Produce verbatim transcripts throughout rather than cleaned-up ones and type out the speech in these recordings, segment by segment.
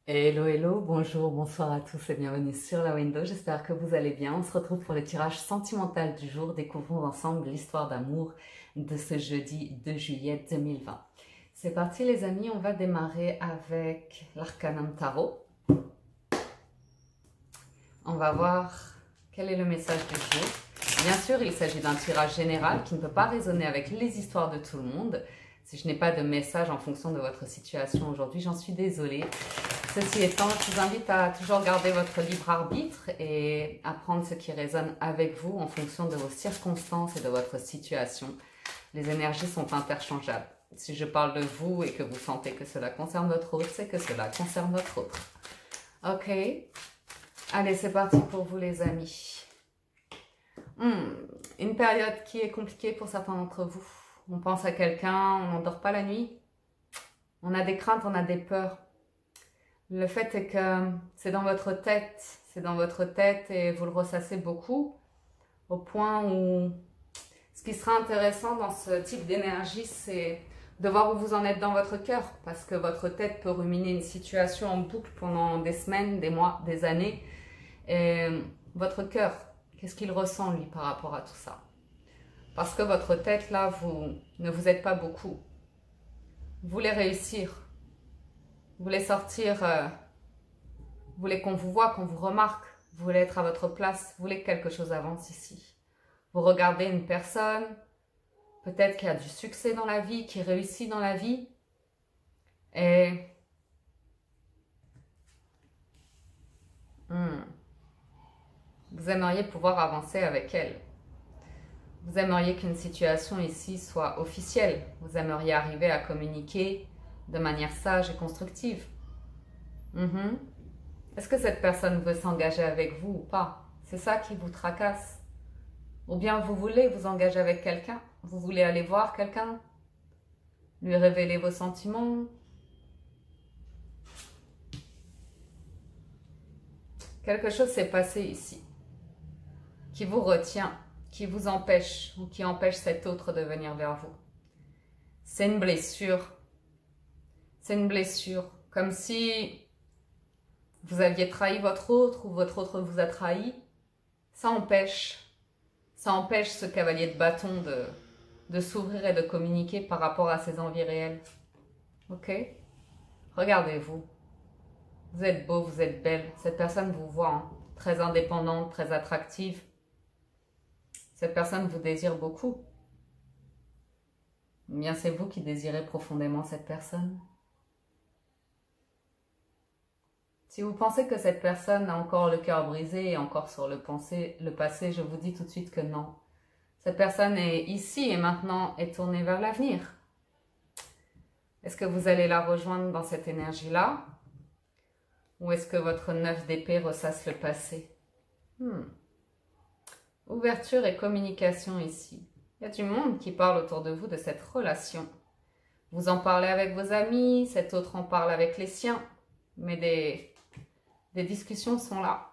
Hello, hello, bonjour, bonsoir à tous et bienvenue sur la window. J'espère que vous allez bien. On se retrouve pour le tirage sentimental du jour. Découvrons ensemble l'histoire d'amour de ce jeudi deux juillet deux mille vingt. C'est parti les amis, on va démarrer avec l'Arcanum Tarot. On va voir quel est le message du jour. Bien sûr, il s'agit d'un tirage général qui ne peut pas résonner avec les histoires de tout le monde. Si je n'ai pas de message en fonction de votre situation aujourd'hui, j'en suis désolée. Ceci étant, je vous invite à toujours garder votre libre arbitre et à prendre ce qui résonne avec vous en fonction de vos circonstances et de votre situation. Les énergies sont interchangeables. Si je parle de vous et que vous sentez que cela concerne votre autre, c'est que cela concerne votre autre. Ok. Allez, c'est parti pour vous les amis. Hmm, une période qui est compliquée pour certains d'entre vous. On pense à quelqu'un, on n'endort pas la nuit. On a des craintes, on a des peurs. Le fait est que c'est dans votre tête, c'est dans votre tête et vous le ressassez beaucoup, au point où ce qui sera intéressant dans ce type d'énergie, c'est de voir où vous en êtes dans votre cœur, parce que votre tête peut ruminer une situation en boucle pendant des semaines, des mois, des années. Et votre cœur, qu'est-ce qu'il ressent lui par rapport à tout ça? Parce que votre tête, là, vous ne vous êtes pas beaucoup. Vous voulez réussir. Vous voulez sortir, euh, vous voulez qu'on vous voit, qu'on vous remarque, vous voulez être à votre place, vous voulez que quelque chose avance ici. Vous regardez une personne, peut-être qui a du succès dans la vie, qui réussit dans la vie, et hmm, vous aimeriez pouvoir avancer avec elle. Vous aimeriez qu'une situation ici soit officielle, vous aimeriez arriver à communiquer de manière sage et constructive. Mm-hmm. Est-ce que cette personne veut s'engager avec vous ou pas? C'est ça qui vous tracasse. Ou bien vous voulez vous engager avec quelqu'un? Vous voulez aller voir quelqu'un? Lui révéler vos sentiments? Quelque chose s'est passé ici qui vous retient, qui vous empêche ou qui empêche cet autre de venir vers vous. C'est une blessure. C'est une blessure, comme si vous aviez trahi votre autre ou votre autre vous a trahi. Ça empêche, ça empêche ce cavalier de bâton de, de s'ouvrir et de communiquer par rapport à ses envies réelles. Ok? Regardez-vous. Vous êtes beau, vous êtes belle. Cette personne vous voit, hein, très indépendante, très attractive. Cette personne vous désire beaucoup. Ou bien c'est vous qui désirez profondément cette personne. Si vous pensez que cette personne a encore le cœur brisé et encore sur le, pensé, le passé, je vous dis tout de suite que non. Cette personne est ici et maintenant est tournée vers l'avenir. Est-ce que vous allez la rejoindre dans cette énergie-là? Ou est-ce que votre neuf d'épée ressasse le passé? hmm. Ouverture et communication ici. Il y a du monde qui parle autour de vous de cette relation. Vous en parlez avec vos amis, cet autre en parle avec les siens, mais des... Des discussions sont là.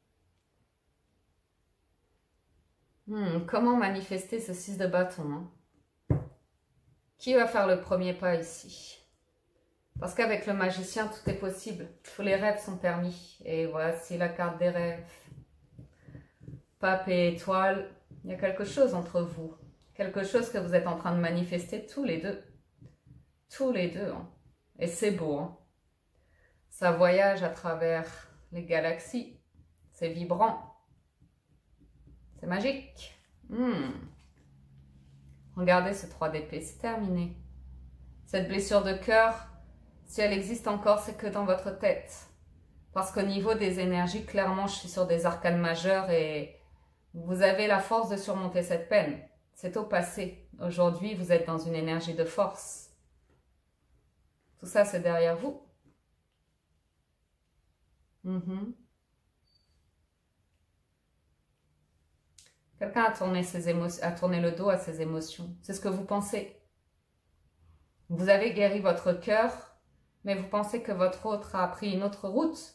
Hmm, comment manifester ce six de bâton, hein? Qui va faire le premier pas ici? Parce qu'avec le magicien, tout est possible. Tous les rêves sont permis. Et voici la carte des rêves. Pape et étoile. Il y a quelque chose entre vous. Quelque chose que vous êtes en train de manifester tous les deux. Tous les deux. Hein. Et c'est beau, hein? Ça voyage à travers les galaxies. C'est vibrant. C'est magique. Hmm. Regardez ce trois d'épée, c'est terminé. Cette blessure de cœur, si elle existe encore, c'est que dans votre tête. Parce qu'au niveau des énergies, clairement, je suis sur des arcanes majeures et vous avez la force de surmonter cette peine. C'est au passé. Aujourd'hui, vous êtes dans une énergie de force. Tout ça, c'est derrière vous. Mm-hmm. Quelqu'un a tourné ses émotions, a tourné le dos à ses émotions. C'est ce que vous pensez. Vous avez guéri votre cœur, mais vous pensez que votre autre a pris une autre route.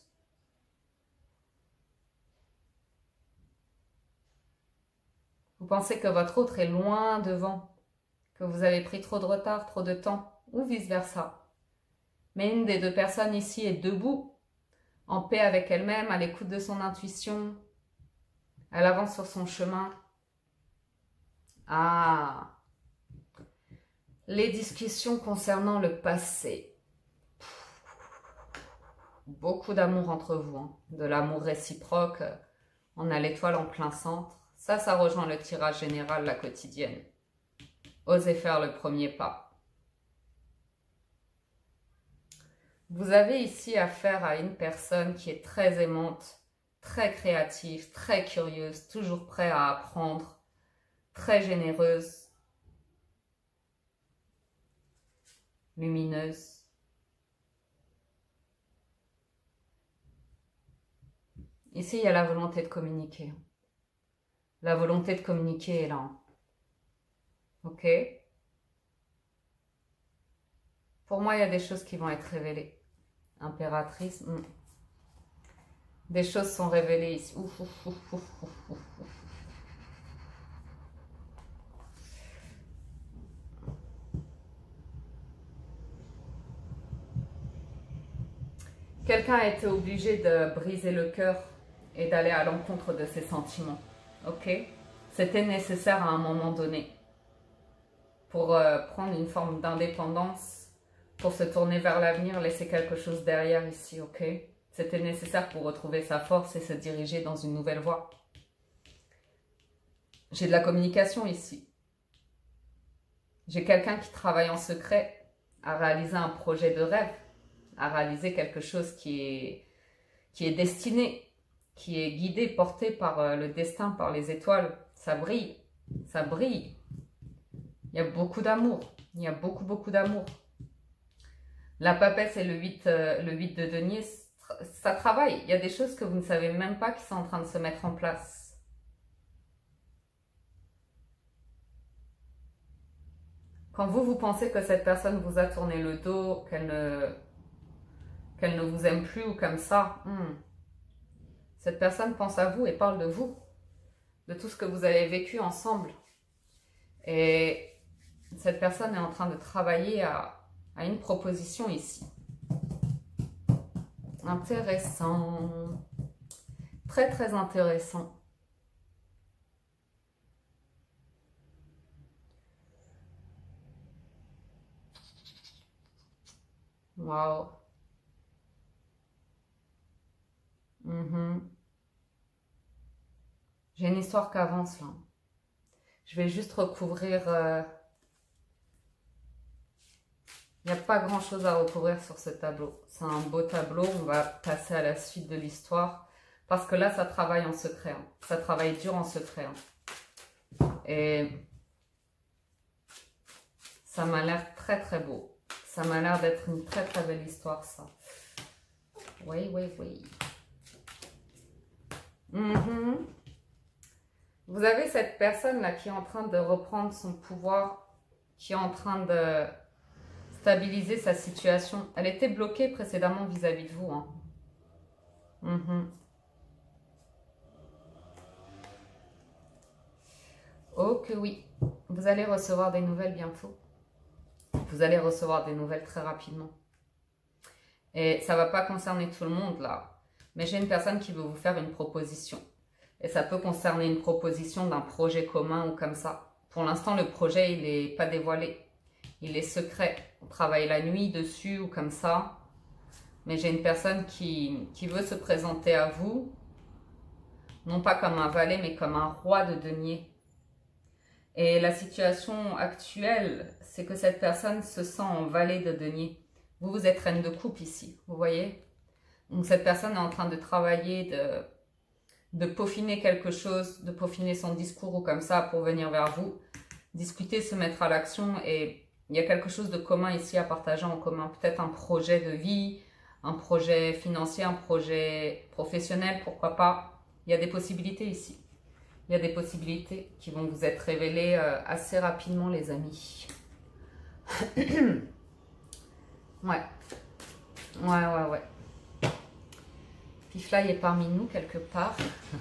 Vous pensez que votre autre est loin devant, que vous avez pris trop de retard, trop de temps, ou vice-versa. Mais une des deux personnes ici est debout en paix avec elle-même, à l'écoute de son intuition. Elle avance sur son chemin. Ah, les discussions concernant le passé. Beaucoup d'amour entre vous, hein. De l'amour réciproque. On a l'étoile en plein centre. Ça, ça rejoint le tirage général, la quotidienne. Osez faire le premier pas. Vous avez ici affaire à une personne qui est très aimante, très créative, très curieuse, toujours prête à apprendre, très généreuse, lumineuse. Ici, il y a la volonté de communiquer. La volonté de communiquer est là. Ok? Pour moi, il y a des choses qui vont être révélées. Impératrice. Hmm. Des choses sont révélées ici. Ouf, ouf, ouf, ouf, ouf, ouf. Quelqu'un a été obligé de briser le cœur et d'aller à l'encontre de ses sentiments. Ok? C'était nécessaire à un moment donné pour euh, prendre une forme d'indépendance, pour se tourner vers l'avenir, laisser quelque chose derrière ici. Ok? C'était nécessaire pour retrouver sa force et se diriger dans une nouvelle voie. J'ai de la communication ici. J'ai quelqu'un qui travaille en secret à réaliser un projet de rêve, à réaliser quelque chose qui est, qui est destiné, qui est guidé, porté par le destin, par les étoiles. Ça brille, ça brille. Il y a beaucoup d'amour, il y a beaucoup, beaucoup d'amour. La papesse et le huit, euh, le huit de denier, ça travaille. Il y a des choses que vous ne savez même pas qui sont en train de se mettre en place. Quand vous, vous pensez que cette personne vous a tourné le dos, qu'elle ne, qu'elle ne vous aime plus ou comme ça, hmm, cette personne pense à vous et parle de vous, de tout ce que vous avez vécu ensemble. Et cette personne est en train de travailler à, à une proposition ici. Intéressant. Très, très intéressant. Waouh. Mm-hmm. J'ai une histoire qui avance là. Je vais juste recouvrir... Euh... Il n'y a pas grand chose à recouvrir sur ce tableau. C'est un beau tableau. On va passer à la suite de l'histoire. Parce que là, ça travaille en secret. Hein. Ça travaille dur en secret. Hein. Et ça m'a l'air très très beau. Ça m'a l'air d'être une très très belle histoire, ça. Oui, oui, oui. Mm-hmm. Vous avez cette personne-là qui est en train de reprendre son pouvoir, qui est en train de stabiliser sa situation. Elle était bloquée précédemment vis-à-vis de vous. Hein. Mm-hmm. Oh que oui, vous allez recevoir des nouvelles bientôt. Vous allez recevoir des nouvelles très rapidement. Et ça ne va pas concerner tout le monde là. Mais j'ai une personne qui veut vous faire une proposition. Et ça peut concerner une proposition d'un projet commun ou comme ça. Pour l'instant, le projet, il n'est pas dévoilé. Il est secret. On travaille la nuit dessus ou comme ça. Mais j'ai une personne qui, qui veut se présenter à vous. Non pas comme un valet, mais comme un roi de denier. Et la situation actuelle, c'est que cette personne se sent en valet de denier. Vous, vous êtes reine de coupe ici, vous voyez? Donc cette personne est en train de travailler, de, de peaufiner quelque chose, de peaufiner son discours ou comme ça pour venir vers vous. Discuter, se mettre à l'action et il y a quelque chose de commun ici à partager en commun. Peut-être un projet de vie, un projet financier, un projet professionnel, pourquoi pas. Il y a des possibilités ici. Il y a des possibilités qui vont vous être révélées euh, assez rapidement, les amis. Ouais. Ouais, ouais, ouais. Pifla est parmi nous quelque part.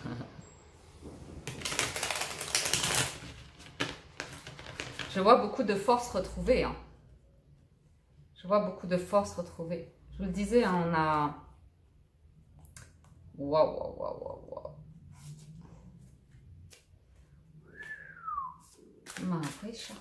Je vois beaucoup de force retrouvée. Hein. Je vois beaucoup de force retrouvée. Je vous le disais, hein, on a... Waouh, waouh, waouh, waouh, waouh. Ma riche.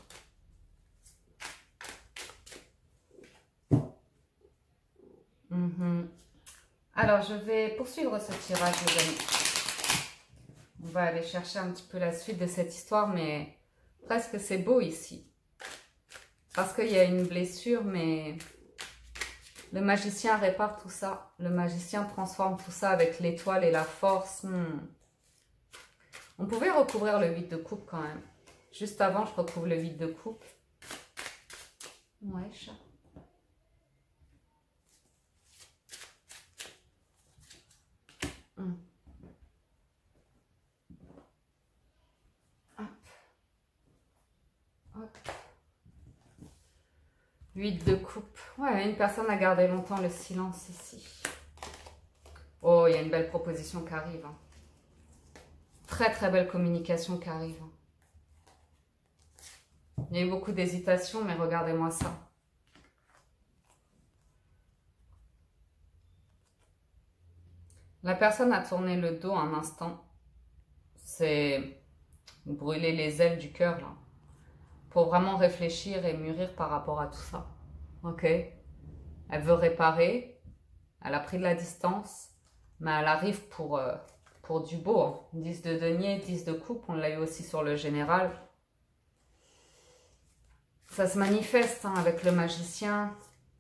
Mhm. Alors, je vais poursuivre ce tirage, les amis. On va aller chercher un petit peu la suite de cette histoire, mais presque c'est beau ici. Parce qu'il y a une blessure, mais le magicien répare tout ça. Le magicien transforme tout ça avec l'étoile et la force. Hmm. On pouvait recouvrir le huit de coupe quand même. Juste avant, je recouvre le huit de coupe. Ouais, chat. Hmm. Hop. Hop. huit de coupe. Ouais, une personne a gardé longtemps le silence ici. Oh, il y a une belle proposition qui arrive. Hein. Très, très belle communication qui arrive. Il y a eu beaucoup d'hésitation, mais regardez-moi ça. La personne a tourné le dos un instant. C'est brûler les ailes du cœur, là. Pour vraiment réfléchir et mûrir par rapport à tout ça. Ok? Elle veut réparer. Elle a pris de la distance. Mais elle arrive pour, euh, pour du beau. Hein. dix de denier, dix de coupe. On l'a eu aussi sur le général. Ça se manifeste hein, avec le magicien.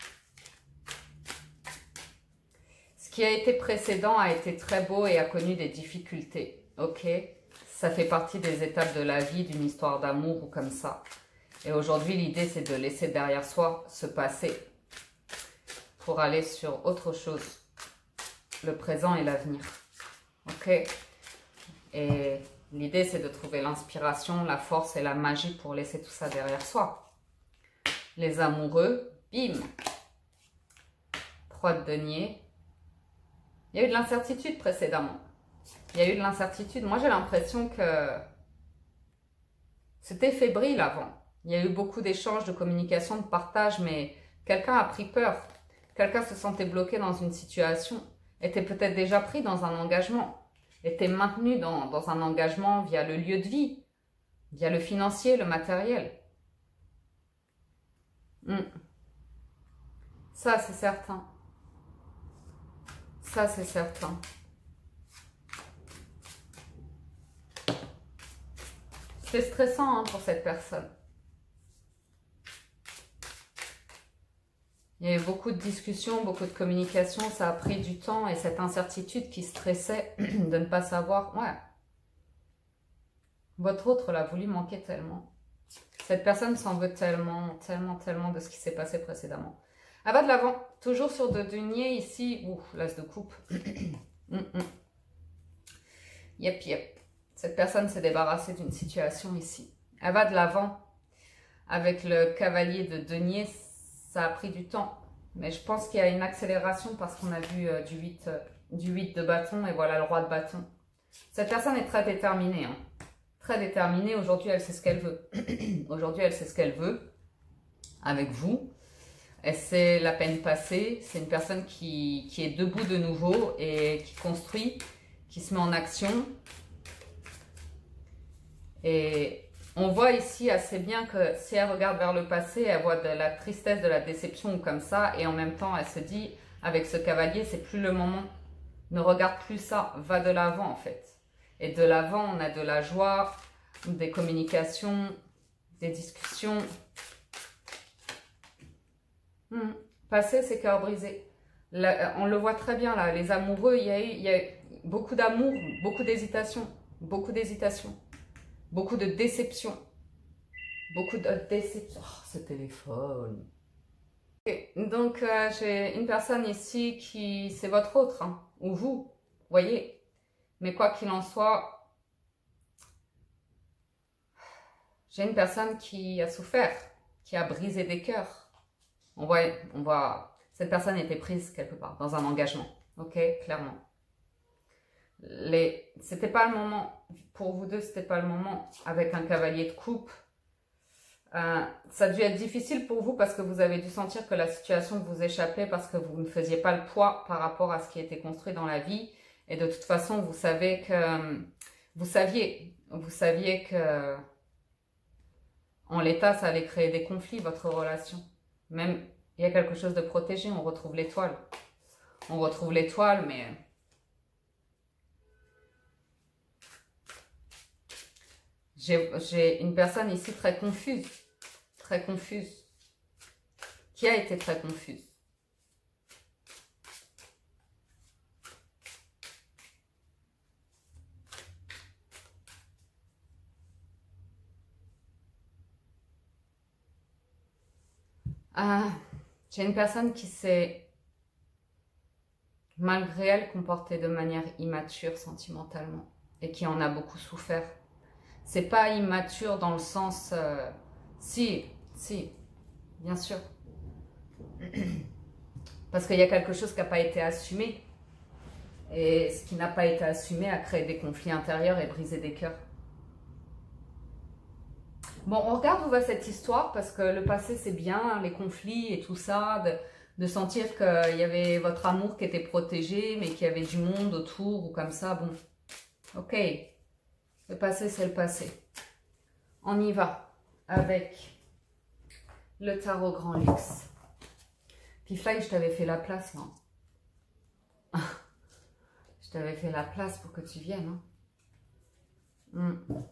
Ce qui a été précédent a été très beau et a connu des difficultés. Ok? Ça fait partie des étapes de la vie, d'une histoire d'amour ou comme ça. Et aujourd'hui, l'idée, c'est de laisser derrière soi ce passé pour aller sur autre chose, le présent et l'avenir. Ok? Et l'idée, c'est de trouver l'inspiration, la force et la magie pour laisser tout ça derrière soi. Les amoureux, bim! trois de denier. Il y a eu de l'incertitude précédemment. Il y a eu de l'incertitude. Moi, j'ai l'impression que c'était fébrile avant. Il y a eu beaucoup d'échanges, de communication, de partage, mais quelqu'un a pris peur. Quelqu'un se sentait bloqué dans une situation, était peut-être déjà pris dans un engagement, était maintenu dans, dans un engagement via le lieu de vie, via le financier, le matériel. Hmm. Ça, c'est certain. Ça, c'est certain. C'est stressant hein, pour cette personne. Il y a eu beaucoup de discussions, beaucoup de communication, ça a pris du temps et cette incertitude qui stressait de ne pas savoir. Ouais. Votre autre l'a voulu manquer tellement. Cette personne s'en veut tellement, tellement, tellement de ce qui s'est passé précédemment. Elle va de l'avant, toujours sur de denier ici. Ouh, l'as de coupe. mm -mm. Yep, yep. Cette personne s'est débarrassée d'une situation ici. Elle va de l'avant. Avec le cavalier de denier, ça a pris du temps. Mais je pense qu'il y a une accélération parce qu'on a vu euh, du, huit, euh, du huit de bâton et voilà le roi de bâton. Cette personne est très déterminée. Hein. Très déterminée. Aujourd'hui, elle sait ce qu'elle veut. Aujourd'hui, elle sait ce qu'elle veut avec vous. Elle sait la peine passée. C'est une personne qui, qui est debout de nouveau et qui construit, qui se met en action. Et on voit ici assez bien que si elle regarde vers le passé, elle voit de la tristesse, de la déception ou comme ça. Et en même temps, elle se dit, avec ce cavalier, c'est plus le moment. Ne regarde plus ça, va de l'avant en fait. Et de l'avant, on a de la joie, des communications, des discussions. Hmm. Passé, c'est cœur brisé. Là, on le voit très bien là, les amoureux, il y a eu, il y a eu beaucoup d'amour, beaucoup d'hésitation, beaucoup d'hésitation. Beaucoup de déception. Beaucoup de déception. Oh, ce téléphone. Okay. Donc, euh, j'ai une personne ici qui... C'est votre autre, hein, ou vous, voyez. Mais quoi qu'il en soit, j'ai une personne qui a souffert, qui a brisé des cœurs. On voit, on voit... Cette personne était prise quelque part, dans un engagement. Ok, clairement. Les... C'était pas le moment, pour vous deux, c'était pas le moment, avec un cavalier de coupe. Euh, ça a dû être difficile pour vous parce que vous avez dû sentir que la situation vous échappait parce que vous ne faisiez pas le poids par rapport à ce qui était construit dans la vie Et de toute façon, vous savez que, vous saviez, vous saviez que, en l'état, ça allait créer des conflits, votre relation. Même, il y a quelque chose de protégé, on retrouve l'étoile. On retrouve l'étoile, mais... J'ai une personne ici très confuse, très confuse, qui a été très confuse. Ah, j'ai une personne qui s'est, malgré elle, comportée de manière immature sentimentalement et qui en a beaucoup souffert. C'est pas immature dans le sens... Euh, si, si, bien sûr. Parce qu'il y a quelque chose qui n'a pas été assumé. Et ce qui n'a pas été assumé a créé des conflits intérieurs et brisé des cœurs. Bon, on regarde où va cette histoire parce que le passé c'est bien, les conflits et tout ça, de, de sentir qu'il y avait votre amour qui était protégé mais qu'il y avait du monde autour ou comme ça, bon, ok, le passé c'est le passé. On y va avec le tarot Grand Luxe. Puis Fly, je t'avais fait la place, non? Je t'avais fait la place pour que tu viennes, hein? Mm.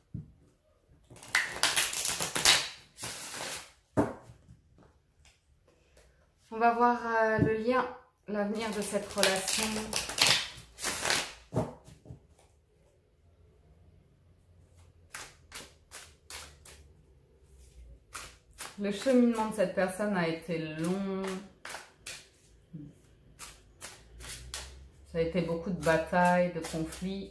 On va voir euh, le lien, l'avenir de cette relation. Le cheminement de cette personne a été long. Ça a été beaucoup de batailles, de conflits.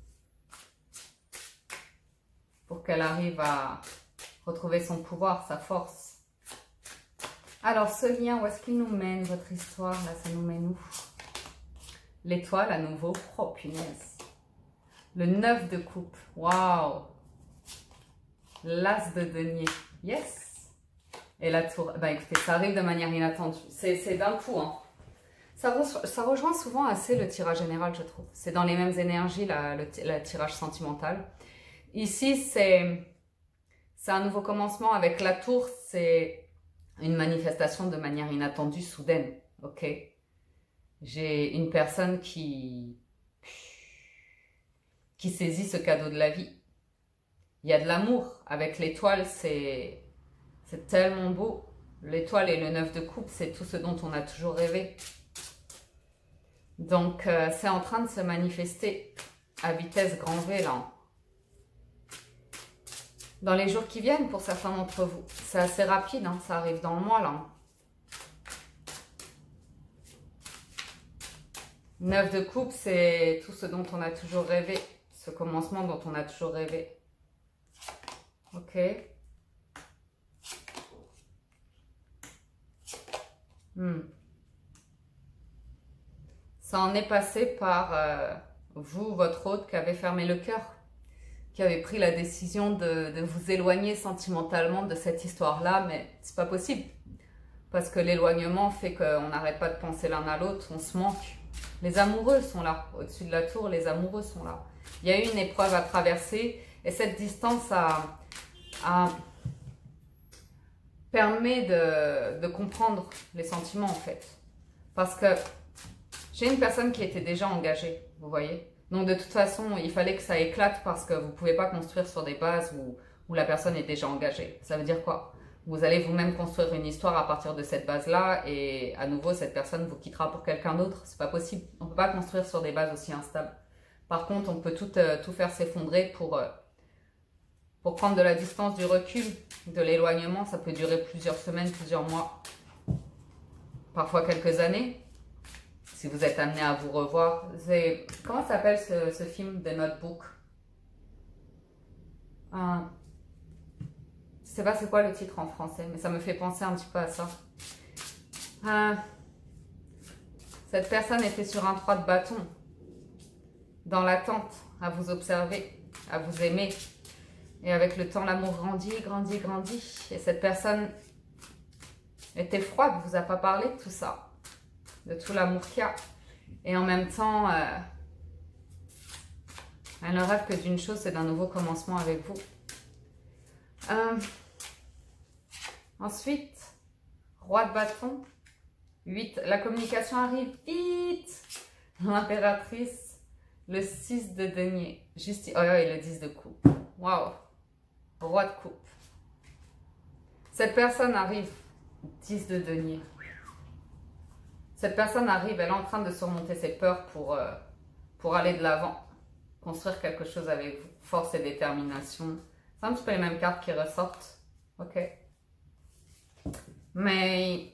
Pour qu'elle arrive à retrouver son pouvoir, sa force. Alors, ce lien, où est-ce qu'il nous mène, votre histoire? Là, ça nous mène où? L'étoile, à nouveau. Oh, punaise. Le neuf de coupe. Waouh. L'as de denier. Yes. Et la tour. Ben, écoutez, ça arrive de manière inattendue. C'est d'un coup, hein. Ça, re, ça rejoint souvent assez le tirage général, je trouve. C'est dans les mêmes énergies, la, le, le tirage sentimental. Ici, c'est un nouveau commencement. Avec la tour, c'est... une manifestation de manière inattendue, soudaine, ok? J'ai une personne qui, qui saisit ce cadeau de la vie. Il y a de l'amour. Avec l'étoile, c'est tellement beau. L'étoile et le neuf de coupe, c'est tout ce dont on a toujours rêvé. Donc, euh, c'est en train de se manifester à vitesse grand V, là. Dans les jours qui viennent, pour certains d'entre vous. C'est assez rapide, hein, ça arrive dans le mois, là. Neuf de coupe, c'est tout ce dont on a toujours rêvé. Ce commencement dont on a toujours rêvé. Ok. Hmm. Ça en est passé par euh, vous, votre hôte, qui avez fermé le cœur. Qui avait pris la décision de, de vous éloigner sentimentalement de cette histoire-là, mais c'est pas possible. Parce que l'éloignement fait qu'on n'arrête pas de penser l'un à l'autre, on se manque. Les amoureux sont là, au-dessus de la tour, les amoureux sont là. Il y a eu une épreuve à traverser, et cette distance a, a, permet de, de comprendre les sentiments, en fait. Parce que j'ai une personne qui était déjà engagée, vous voyez. Donc, de toute façon, il fallait que ça éclate parce que vous ne pouvez pas construire sur des bases où, où la personne est déjà engagée. Ça veut dire quoi? Vous allez vous-même construire une histoire à partir de cette base-là et à nouveau, cette personne vous quittera pour quelqu'un d'autre. C'est pas possible. On ne peut pas construire sur des bases aussi instables. Par contre, on peut tout, euh, tout faire s'effondrer pour, euh, pour prendre de la distance, du recul, de l'éloignement. Ça peut durer plusieurs semaines, plusieurs mois, parfois quelques années. Si vous êtes amené à vous revoir, comment s'appelle ce, ce film The Notebook? euh, Je sais pas c'est quoi le titre en français, mais ça me fait penser un petit peu à ça. Euh, cette personne était sur un trois de bâton, dans l'attente, à vous observer, à vous aimer. Et avec le temps, l'amour grandit, grandit, grandit. Et cette personne était froide, vous a pas parlé de tout ça, de tout l'amour qu'il y a. Et en même temps, euh, Elle ne rêve que d'une chose, c'est d'un nouveau commencement avec vous. Euh, ensuite, roi de bâton. huit. La communication arrive vite. L'impératrice. Le six de denier. Justice. Oh, et le dix de coupe. Waouh. Roi de coupe. Cette personne arrive. dix de denier. Cette personne arrive, elle est en train de surmonter ses peurs pour, euh, pour aller de l'avant. Construire quelque chose avec vous. Force et détermination. C'est un petit peu les mêmes cartes qui ressortent. Ok. Mais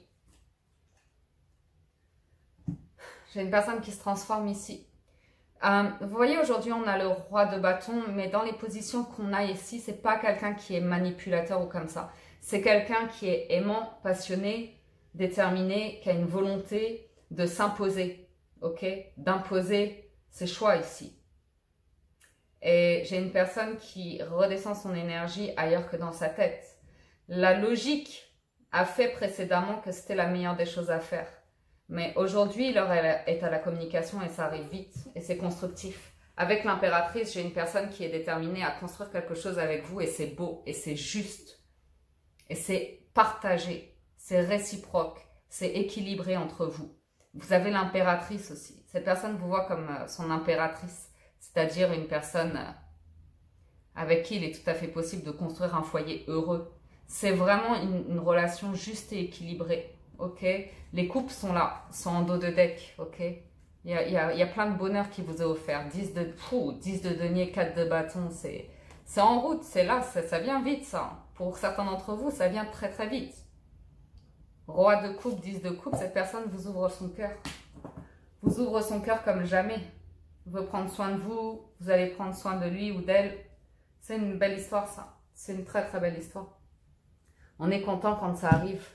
j'ai une personne qui se transforme ici. Euh, vous voyez, aujourd'hui, on a le roi de bâton, mais dans les positions qu'on a ici, c'est pas quelqu'un qui est manipulateur ou comme ça. C'est quelqu'un qui est aimant, passionné, déterminé, qui a une volonté de s'imposer, ok, d'imposer ses choix ici. Et j'ai une personne qui redescend son énergie ailleurs que dans sa tête. La logique a fait précédemment que c'était la meilleure des choses à faire. Mais aujourd'hui, l'heure est à la communication et ça arrive vite et c'est constructif. Avec l'impératrice, j'ai une personne qui est déterminée à construire quelque chose avec vous et c'est beau et c'est juste. Et c'est partagé, c'est réciproque, c'est équilibré entre vous. Vous avez l'impératrice aussi. Cette personne vous voit comme son impératrice, c'est-à-dire une personne avec qui il est tout à fait possible de construire un foyer heureux. C'est vraiment une, une relation juste et équilibrée, ok? Les coupes sont là, sont en dos de deck, ok? Il y a, il y a, il y a plein de bonheur qui vous est offert. dix de, fou, dix de denier, quatre de bâton, c'est en route, c'est là, ça, ça vient vite ça. Pour certains d'entre vous, ça vient très très vite. Roi de coupe, dix de coupe, cette personne vous ouvre son cœur. Vous ouvre son cœur comme jamais. Veut prendre soin de vous, vous allez prendre soin de lui ou d'elle. C'est une belle histoire ça. C'est une très très belle histoire. On est content quand ça arrive.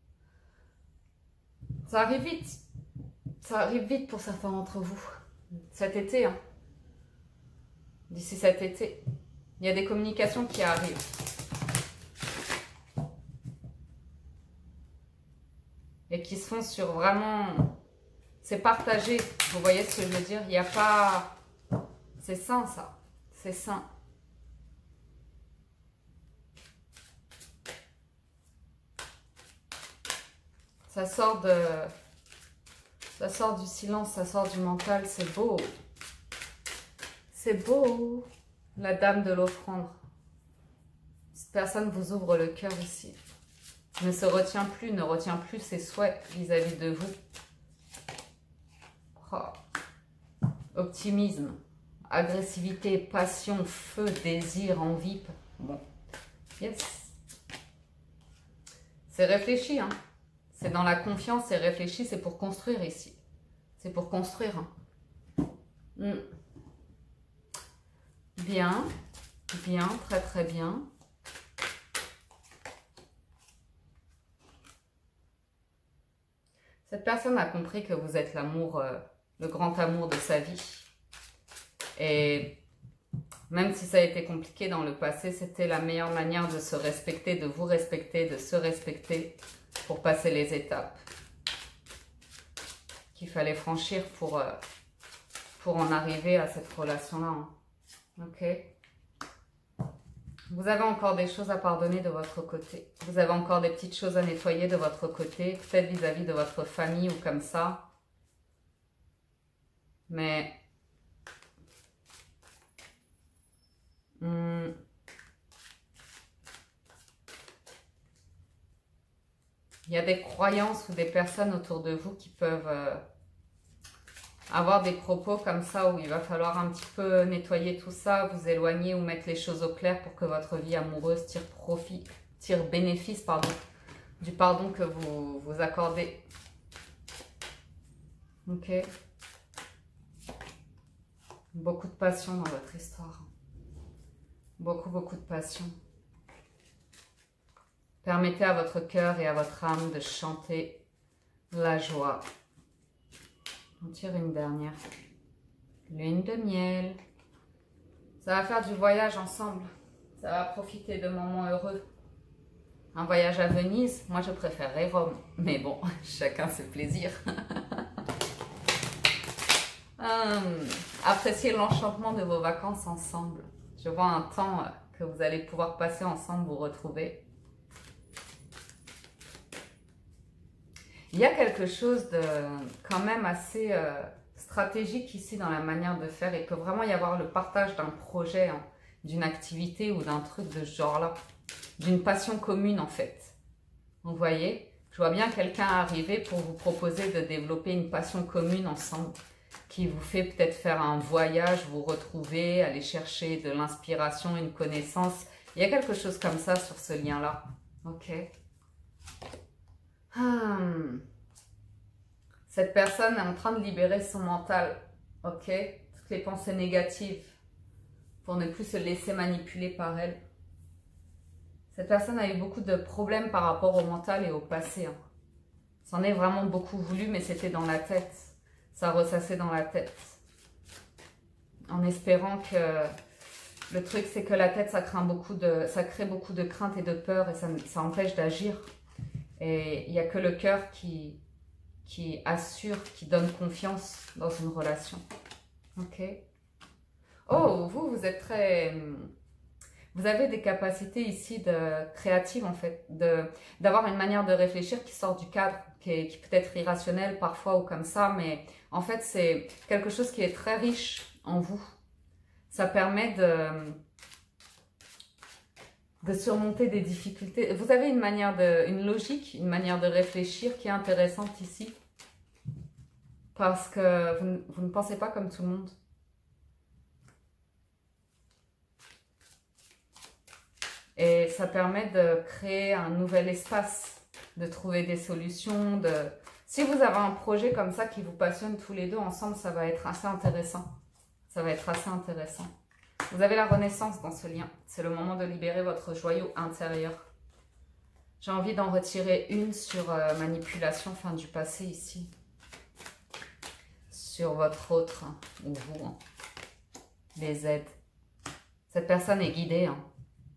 Ça arrive vite. Ça arrive vite pour certains d'entre vous. Cet été, hein. D'ici cet été. Il y a des communications qui arrivent. Et qui se font sur vraiment... C'est partagé. Vous voyez ce que je veux dire? Il n'y a pas... C'est sain, ça. C'est sain. Ça sort de... Ça sort du silence, ça sort du mental. C'est beau. C'est beau. La dame de l'offrande. Cette personne vous ouvre le cœur ici. Ne se retient plus, ne retient plus ses souhaits vis-à-vis de vous. Oh. Optimisme, agressivité, passion, feu, désir, envie. Bon, yes. C'est réfléchi, hein. C'est dans la confiance, c'est réfléchi, c'est pour construire ici. C'est pour construire. Hein. Mm. Bien, bien, très très bien. Cette personne a compris que vous êtes l'amour, euh, le grand amour de sa vie. Et même si ça a été compliqué dans le passé, c'était la meilleure manière de se respecter, de vous respecter, de se respecter pour passer les étapes qu'il fallait franchir pour, euh, pour en arriver à cette relation-là. Hein. Ok? Vous avez encore des choses à pardonner de votre côté. Vous avez encore des petites choses à nettoyer de votre côté, peut-être vis-à-vis de votre famille ou comme ça. Mais... Hmm, il y a des croyances ou des personnes autour de vous qui peuvent euh, avoir des propos comme ça où il va falloir un petit peu nettoyer tout ça, vous éloigner ou mettre les choses au clair pour que votre vie amoureuse tire profit, tire bénéfice, pardon, du pardon que vous vous accordez. Ok. Beaucoup de passion dans votre histoire. Beaucoup, beaucoup de passion. Permettez à votre cœur et à votre âme de chanter la joie. On tire une dernière. Lune de miel. Ça va faire du voyage ensemble. Ça va profiter de moments heureux. Un voyage à Venise, moi je préférerais Rome. Mais bon, chacun ses plaisirs. hum, Appréciez l'enchantement de vos vacances ensemble. Je vois un temps que vous allez pouvoir passer ensemble, vous retrouver. Il y a quelque chose de quand même assez euh, stratégique ici dans la manière de faire. Il peut vraiment y avoir le partage d'un projet, hein, d'une activité ou d'un truc de ce genre-là. D'une passion commune en fait. Vous voyez, je vois bien quelqu'un arriver pour vous proposer de développer une passion commune ensemble, qui vous fait peut-être faire un voyage, vous retrouver, aller chercher de l'inspiration, une connaissance. Il y a quelque chose comme ça sur ce lien-là. Ok. Hmm. Cette personne est en train de libérer son mental. Ok. Toutes les pensées négatives pour ne plus se laisser manipuler par elle. Cette personne a eu beaucoup de problèmes par rapport au mental et au passé. Hein. C'en est vraiment beaucoup voulu, mais c'était dans la tête. Ça ressassait dans la tête. En espérant que... Le truc, c'est que la tête, ça crée beaucoup de, ça crée beaucoup de crainte et de peur et ça, ça empêche d'agir. Et il n'y a que le cœur qui, qui assure, qui donne confiance dans une relation. Ok. Oh, vous, vous êtes très... Vous avez des capacités ici de créatives en fait, de d'avoir une manière de réfléchir qui sort du cadre, qui, est, qui peut être irrationnelle parfois ou comme ça, mais en fait c'est quelque chose qui est très riche en vous. Ça permet de, de surmonter des difficultés. Vous avez une manière de, une logique, une manière de réfléchir qui est intéressante ici, parce que vous, vous ne pensez pas comme tout le monde. Et ça permet de créer un nouvel espace, de trouver des solutions. De... Si vous avez un projet comme ça qui vous passionne tous les deux ensemble, ça va être assez intéressant. Ça va être assez intéressant. Vous avez la renaissance dans ce lien. C'est le moment de libérer votre joyau intérieur. J'ai envie d'en retirer une sur euh, manipulation, fin du passé ici. Sur votre autre, hein, ou vous, hein. Les aides. Cette personne est guidée, hein.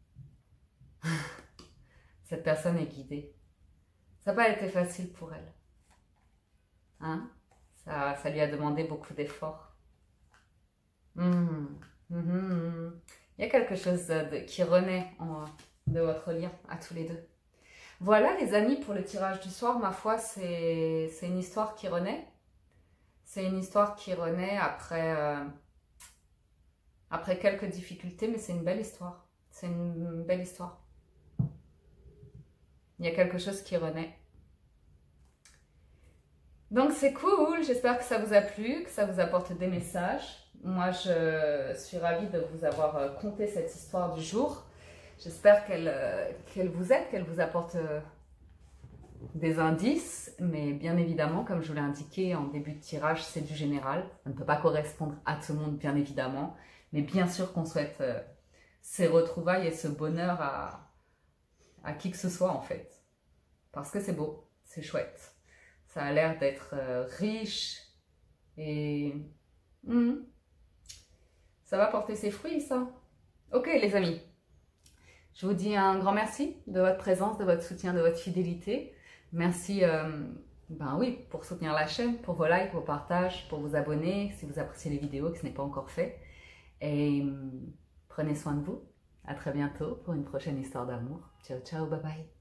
Cette personne est guidée. Ça n'a pas été facile pour elle. Hein? Ça, ça lui a demandé beaucoup d'efforts. Mmh. Mmh. Il y a quelque chose de, qui renaît en, de votre lien à tous les deux. Voilà les amis pour le tirage du soir. Ma foi, c'est une histoire qui renaît. C'est une histoire qui renaît après, euh, après quelques difficultés, mais c'est une belle histoire. C'est une belle histoire. Il y a quelque chose qui renaît. Donc c'est cool, j'espère que ça vous a plu, que ça vous apporte des messages. Moi je suis ravie de vous avoir conté cette histoire du jour. J'espère qu'elle qu'elle vous aide, qu'elle vous apporte des indices. Mais bien évidemment, comme je vous l'ai indiqué en début de tirage, c'est du général. Ça ne peut pas correspondre à tout le monde, bien évidemment. Mais bien sûr qu'on souhaite ces retrouvailles et ce bonheur à... à qui que ce soit en fait, parce que c'est beau, c'est chouette, ça a l'air d'être euh, riche et mmh, ça va porter ses fruits ça. Ok les amis, je vous dis un grand merci de votre présence, de votre soutien, de votre fidélité. Merci euh, ben oui, pour soutenir la chaîne, pour vos likes, vos partages, pour vous abonner si vous appréciez les vidéos, que ce n'est pas encore fait. Et euh, prenez soin de vous. À très bientôt pour une prochaine histoire d'amour. Ciao, ciao, bye bye.